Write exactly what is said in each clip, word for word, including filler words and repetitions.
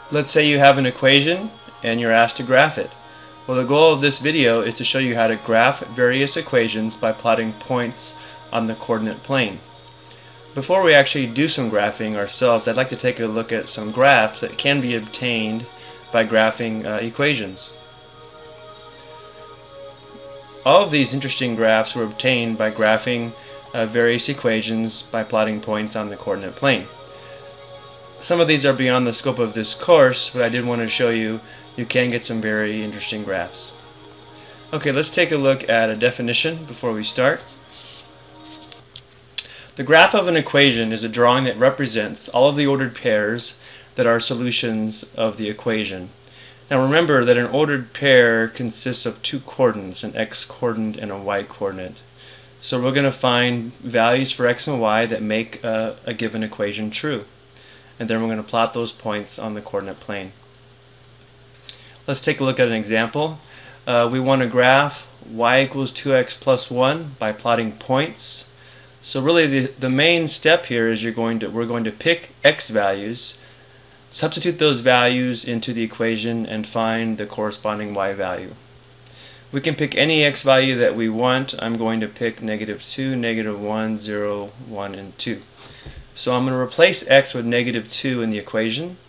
Let's say you have an equation and you're asked to graph it. Well, the goal of this video is to show you how to graph various equations by plotting points on the coordinate plane. Before we actually do some graphing ourselves, I'd like to take a look at some graphs that can be obtained by graphing uh, equations. All of these interesting graphs were obtained by graphing uh, various equations by plotting points on the coordinate plane. Some of these are beyond the scope of this course, but I did want to show you you can get some very interesting graphs. Okay, let's take a look at a definition before we start. The graph of an equation is a drawing that represents all of the ordered pairs that are solutions of the equation. Now remember that an ordered pair consists of two coordinates, an x-coordinate and a y-coordinate. So we're going to find values for x and y that make uh, a given equation true. And then we're going to plot those points on the coordinate plane. Let's take a look at an example. Uh, we want to graph y equals two x plus one by plotting points. So really the, the main step here is you're going to we're going to pick x values, substitute those values into the equation, and find the corresponding y value. We can pick any x value that we want. I'm going to pick negative two, negative one, zero, one, and two. So I'm going to replace x with negative two in the equation.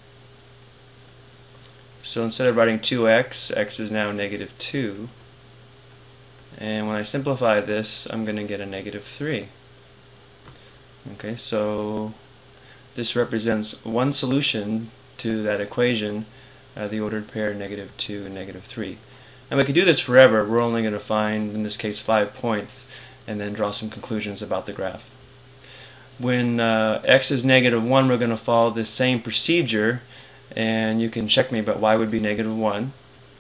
So instead of writing two x, x is now negative two. And when I simplify this, I'm going to get a negative three. Okay, so this represents one solution to that equation, uh, the ordered pair negative two and negative three. And we could do this forever. We're only going to find, in this case, five points, and then draw some conclusions about the graph. When uh, x is negative one, we're going to follow this same procedure, and you can check me, but y would be negative one.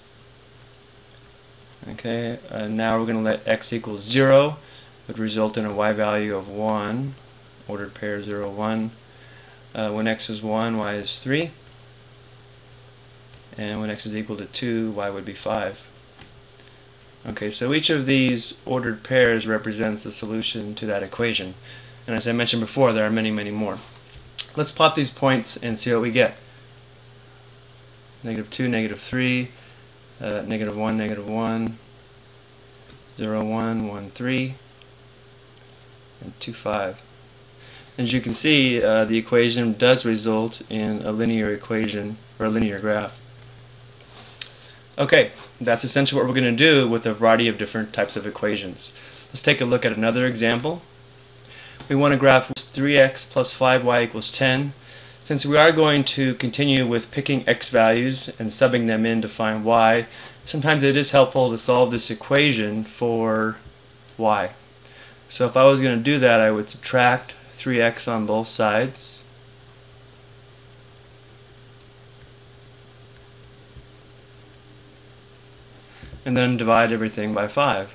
Okay, uh, now we're going to let x equal zero, would result in a y value of one, ordered pair zero, one. Uh, when x is one, y is three. And when x is equal to two, y would be five. Okay, so each of these ordered pairs represents a solution to that equation. And as I mentioned before, there are many, many more. Let's plot these points and see what we get. Negative two, negative three, uh, negative one, negative one, zero, one, one, three, and two, five. As you can see, uh, the equation does result in a linear equation, or a linear graph. Okay, that's essentially what we're going to do with a variety of different types of equations. Let's take a look at another example. We want to graph three x plus five y equals ten. Since we are going to continue with picking x values and subbing them in to find y, sometimes it is helpful to solve this equation for y. So if I was going to do that, I would subtract three x on both sides. And then divide everything by five.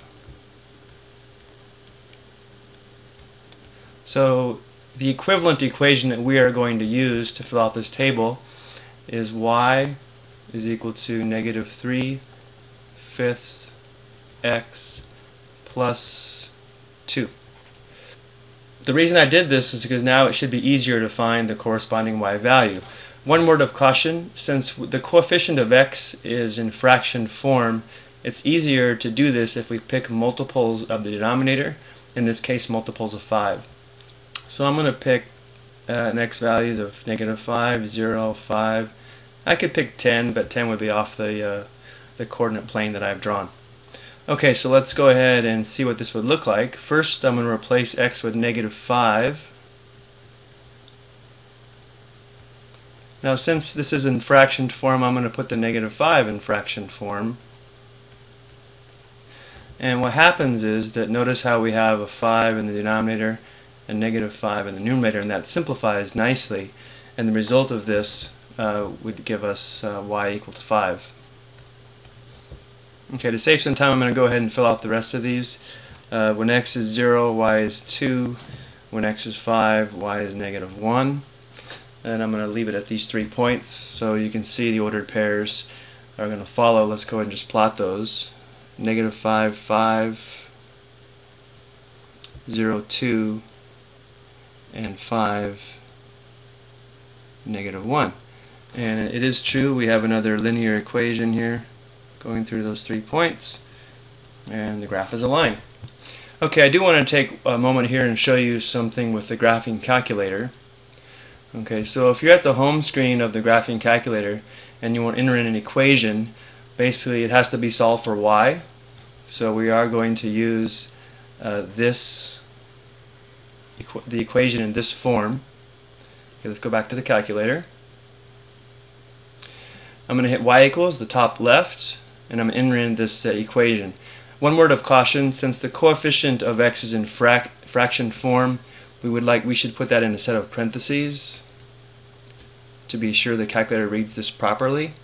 So the equivalent equation that we are going to use to fill out this table is y is equal to negative three fifths x plus two. The reason I did this is because now it should be easier to find the corresponding y value. One word of caution: since the coefficient of x is in fraction form, it's easier to do this if we pick multiples of the denominator, in this case multiples of five. So I'm going to pick uh, an x values of negative five, zero, five. I could pick ten, but ten would be off the, uh, the coordinate plane that I've drawn. Okay, so let's go ahead and see what this would look like. First, I'm going to replace x with negative five. Now, since this is in fraction form, I'm going to put the negative five in fraction form. And what happens is that notice how we have a five in the denominator and negative five in the numerator, and that simplifies nicely. And the result of this uh, would give us uh, y equal to five. Okay, to save some time, I'm going to go ahead and fill out the rest of these. Uh, when x is zero, y is two. When x is five, y is negative one. And I'm going to leave it at these three points so you can see the ordered pairs are going to follow. Let's go ahead and just plot those. Negative five, five, zero, two, and five, negative one. And it is true, we have another linear equation here going through those three points, and the graph is a line. Okay, I do want to take a moment here and show you something with the graphing calculator. Okay, so if you're at the home screen of the graphing calculator and you want to enter in an equation, basically it has to be solved for y. So we are going to use uh, this equ the equation in this form. Okay, let's go back to the calculator. I'm going to hit y equals the top left, and I'm entering this uh, equation. One word of caution: since the coefficient of x is in frac fraction form, we would like we should put that in a set of parentheses to be sure the calculator reads this properly.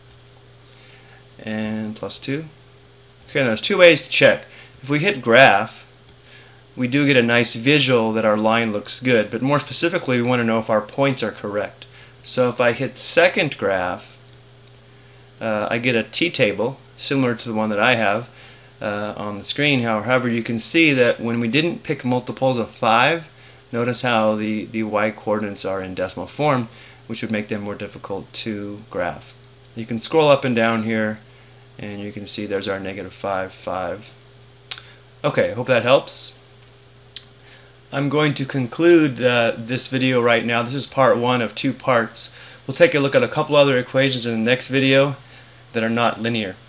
And plus two. Okay, there's two ways to check. If we hit graph, we do get a nice visual that our line looks good, but more specifically we want to know if our points are correct. So if I hit second graph, uh, I get a t-table similar to the one that I have uh, on the screen. However, you can see that when we didn't pick multiples of five, notice how the, the y coordinates are in decimal form, which would make them more difficult to graph. You can scroll up and down here and you can see there's our negative five, five. Okay, I hope that helps. I'm going to conclude uh, this video right now. This is part one of two parts. We'll take a look at a couple other equations in the next video that are not linear.